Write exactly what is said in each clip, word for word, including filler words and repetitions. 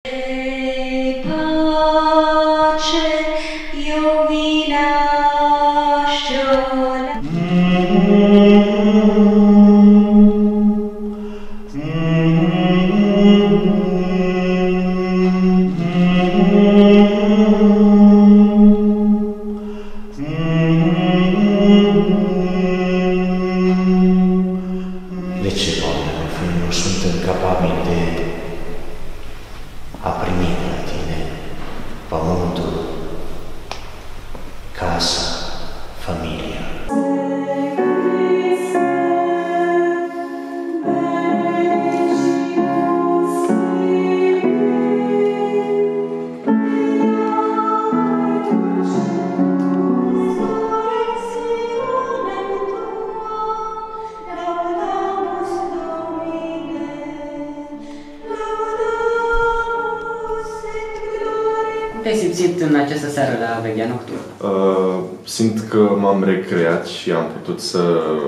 De ce, Doamne, noi fiind nu suntem capabili de a primi de la Tine pământul, casa, familia? Te-ai simțit în această seară la Veghea Nocturnă? Uh, simt că m-am recreat și am putut să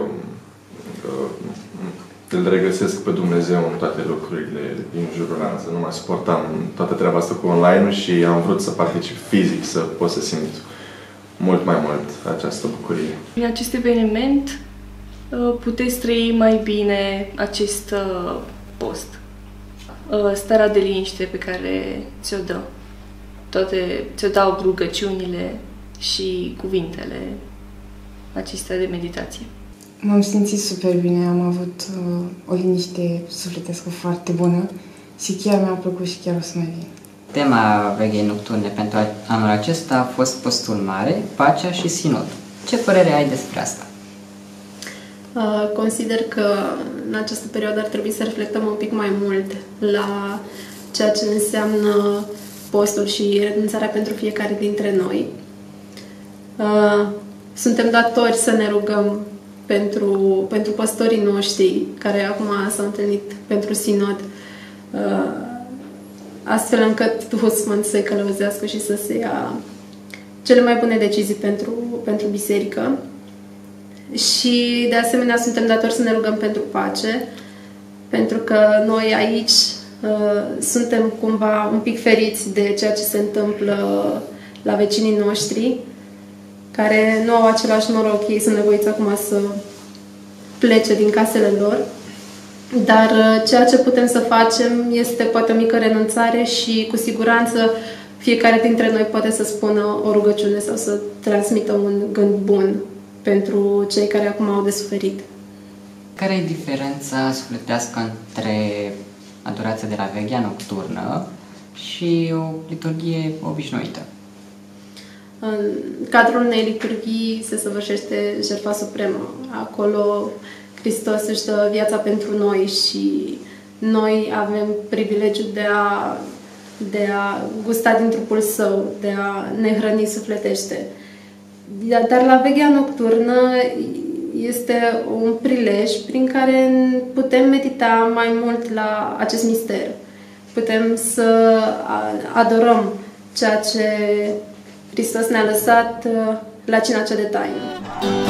uh, îl regăsesc pe Dumnezeu în toate lucrurile din jurul ăsta. Nu mai suportam toată treaba asta cu online-ul și am vrut să particip fizic, să pot să simt mult mai mult această bucurie. Prin acest eveniment puteți trăi mai bine acest post. Starea de liniște pe care ți-o dă. Toate ți-o dau rugăciunile și cuvintele acestea de meditație. M-am simțit super bine, am avut uh, o liniște sufletească foarte bună și chiar mi-a plăcut și chiar o să mai vin. Tema Veghei Nocturne pentru anul acesta a fost Postul Mare, Pacea și Sinod. Ce părere ai despre asta? Uh, consider că în această perioadă ar trebui să reflectăm un pic mai mult la ceea ce înseamnă postul și renunțarea pentru fiecare dintre noi. Uh, suntem datori să ne rugăm pentru, pentru păstorii noștri care acum s-au întâlnit pentru sinod, uh, astfel încât Duhul Sfânt să-i călăuzească și să se ia cele mai bune decizii pentru, pentru biserică. Și de asemenea suntem datori să ne rugăm pentru pace, pentru că noi aici Uh, suntem cumva un pic feriți de ceea ce se întâmplă la vecinii noștri, care nu au același noroc, ei sunt nevoiți acum să plece din casele lor, dar uh, ceea ce putem să facem este poate o mică renunțare și cu siguranță fiecare dintre noi poate să spună o rugăciune sau să transmită un gând bun pentru cei care acum au de suferit. Care e diferența sufletească între adorația de la Veghea Nocturnă și o liturghie obișnuită? În cadrul unei liturghii se săvârșește jertfa supremă. Acolo Hristos își dă viața pentru noi și noi avem privilegiul de a, de a gusta din trupul Său, de a ne hrăni sufletește. Dar la Veghea Nocturnă este un prilej prin care putem medita mai mult la acest mister. Putem să adorăm ceea ce Hristos ne-a lăsat la cina cea de taină.